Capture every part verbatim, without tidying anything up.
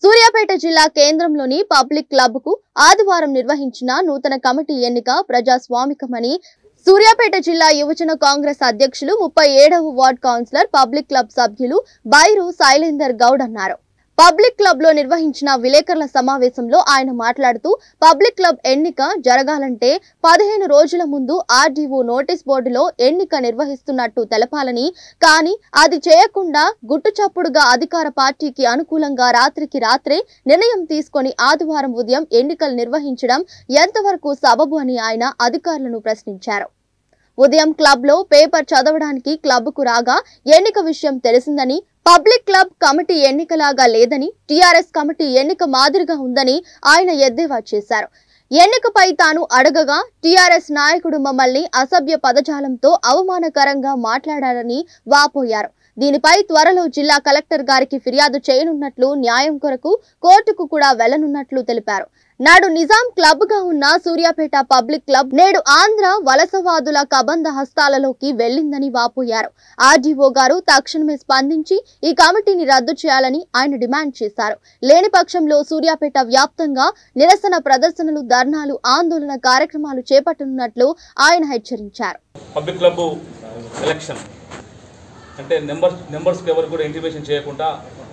సూర్యాపేట జిల్లా కేంద్రంలోని public club కు ఆదివారం నిర్వహించిన నూతన కమిటీ ఎన్నిక ప్రజాస్వామికమని సూర్యాపేట జిల్లా యువజన కాంగ్రెస్ అధ్యక్షులు ముప్పై ఏడవ వార్డ్ కౌన్సిలర్ పబ్లిక్ క్లబ్ సభ్యులు బైరు శైలేందర్ గౌడ్ అన్నారు. పబ్లిక్ క్లబ్ లో నిర్వహించిన విలేకరుల సమావేశంలో ఆయన మాట్లాడుతూ పబ్లిక్ క్లబ్ ఎన్నిక జరగాలంటే పదిహేను రోజుల ముందు ఆర్డీఓ నోటీస్ బోర్డులో ఎన్నిక నిర్వహిస్తున్నట్టు తెలపాలని, కానీ అది చేయకుండా గుట్టుచప్పుడుగా అధికార పార్టీకి అనుకూలంగా రాత్రికి రాత్రే నిర్ణయం తీసుకొని ఆదివారం ఉదయం ఎన్నికలు నిర్వహించడం ఎంతవరకు సబబు అని ఆయన అధికారులను ప్రశ్నించారు. ఉదయం క్లబ్ లో పేపర్ చదవడానికి క్లబ్ కు రాగా ఎన్నిక విషయం తెలిసిందని, పబ్లిక్ క్లబ్ కమిటీ ఎన్నికలాగా లేదని, టీఆర్ఎస్ కమిటీ ఎన్నిక మాదిరిగా ఉందని ఆయన ఎద్దేవా చేశారు. ఎన్నికపై తాను అడగగా టీఆర్ఎస్ నాయకుడు మమ్మల్ని అసభ్య పదజాలంతో అవమానకరంగా మాట్లాడారని వాపోయారు. దీనిపై త్వరలో జిల్లా కలెక్టర్ గారికి ఫిర్యాదు చేయనున్నట్లు, న్యాయం కొరకు కోర్టుకు కూడా వెళ్లనున్నట్లు తెలిపారు. నాడు నిజాం క్లబ్ గా ఉన్న సూర్యాపేట పబ్లిక్ క్లబ్ నేడు ఆంధ్ర వలసవాదుల కబంధ హస్తాలలోకి వెళ్లిందని వాపోయారు. ఆర్డీఓ గారు తక్షణమే స్పందించి ఈ కమిటీని రద్దు చేయాలని ఆయన డిమాండ్ చేశారు. లేని పక్షంలో సూర్యాపేట వ్యాప్తంగా నిరసన ప్రదర్శనలు, ధర్నాలు, ఆందోళన కార్యక్రమాలు చేపట్టనున్నట్లు ఆయన హెచ్చరించారు. పబ్లిక్ క్లబ్ ఎలక్షన్ అంటే నెంబర్ నెంబర్స్కి ఎవరు కూడా ఇంటిమేషన్ చేయకుండా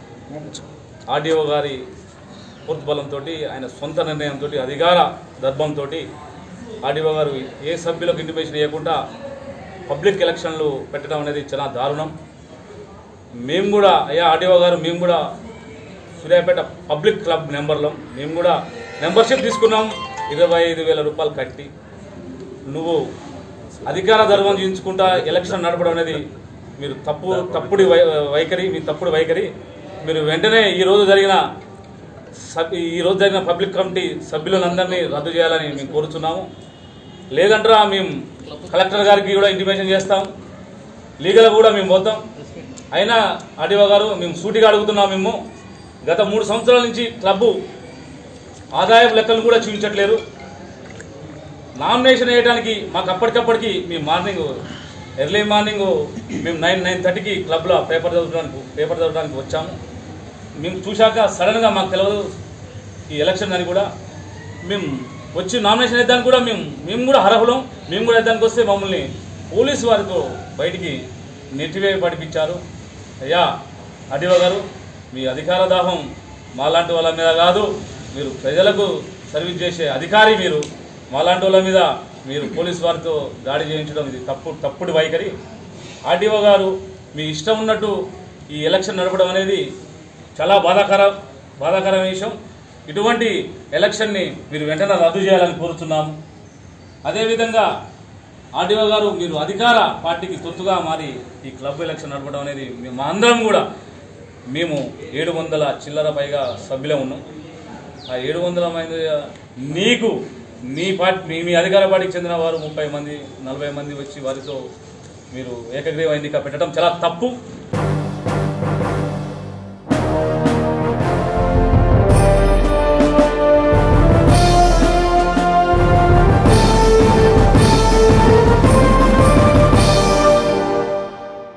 ఆర్డీఓ గారి పూర్తిబలంతో, ఆయన సొంత నిర్ణయంతో, అధికార దర్భంతో ఆర్డీఓ గారు ఏ సభ్యులకు ఇంటిమేషన్ ఇవ్వకుండా పబ్లిక్ ఎలక్షన్లు పెట్టడం అనేది చాలా దారుణం. మేము కూడా అయ్యా ఆర్డీఓ గారు, మేము కూడా సూర్యాపేట పబ్లిక్ క్లబ్ మెంబర్లం, మేము కూడా మెంబర్షిప్ తీసుకున్నాం ఇరవై ఐదు వేల రూపాయలు కట్టి. నువ్వు అధికార దర్భం చూపించుకుంటా ఎలక్షన్ నడపడం అనేది మీరు తప్పు తప్పుడు వైఖరి మీ తప్పుడు వైఖరి మీరు వెంటనే ఈరోజు జరిగిన ఈరోజు జరిగిన పబ్లిక్ కమిటీ సభ్యులందరినీ రద్దు చేయాలని మేము కోరుతున్నాము. లేదంటారా మేము కలెక్టర్ గారికి కూడా ఇంటిమేషన్ చేస్తాం, లీగల్ కూడా మేము పోతాం. అయినా ఆర్డీఓ గారు మేము సూటిగా అడుగుతున్నాం, మేము గత మూడు సంవత్సరాల నుంచి క్లబ్బు ఆదాయపు లెక్కలు కూడా చూపించట్లేరు. నామినేషన్ వేయడానికి మాకు అప్పటికప్పటికి మేము మార్నింగ్ ఎర్లీ మార్నింగ్ మేము నైన్ నైన్ థర్టీకి క్లబ్లో పేపర్ చదవడానికి పేపర్ చదవడానికి వచ్చాము. మేము చూశాక సడన్గా మాకు తెలియదు ఈ ఎలక్షన్ అని కూడా. మేము వచ్చి నామినేషన్ వేద్దానికి కూడా మేము మేము కూడా అర్హులం. మేము కూడా వేద్దానికి వస్తే మమ్మల్ని పోలీసు వారితో బయటికి నెట్టివే పడిపించారు. అయ్యా ఆర్డీఓ గారు, మీ అధికార దాహం మాలాంటి వాళ్ళ మీద కాదు, మీరు ప్రజలకు సర్వీస్ చేసే అధికారి, మీరు మాలాంటి వాళ్ళ మీద మీరు పోలీసు వారితో దాడి చేయించడం ఇది తప్పు తప్పుడు వైఖరి. ఆర్డీఓ గారు మీ ఇష్టం ఉన్నట్టు ఈ ఎలక్షన్ నడపడం అనేది చాలా బాధాకర బాధాకరమైన విషయం. ఇటువంటి ఎలక్షన్ని మీరు వెంటనే రద్దు చేయాలని కోరుతున్నాము. అదేవిధంగా ఆర్డీఓ గారు, మీరు అధికార పార్టీకి తొత్తుగా మారి ఈ క్లబ్ ఎలక్షన్ నడపడం అనేది మా అందరం కూడా, మేము ఏడు వందల చిల్లర పైగా సభ్యులే ఉన్నాం. ఆ ఏడు వందల మంది నీకు మీ పార్టీ మీ మీ అధికార పార్టీకి చెందిన వారు ముప్పై మంది నలభై మంది వచ్చి వారితో మీరు ఏకగ్రీవ ఎన్నిక పెట్టడం చాలా తప్పు.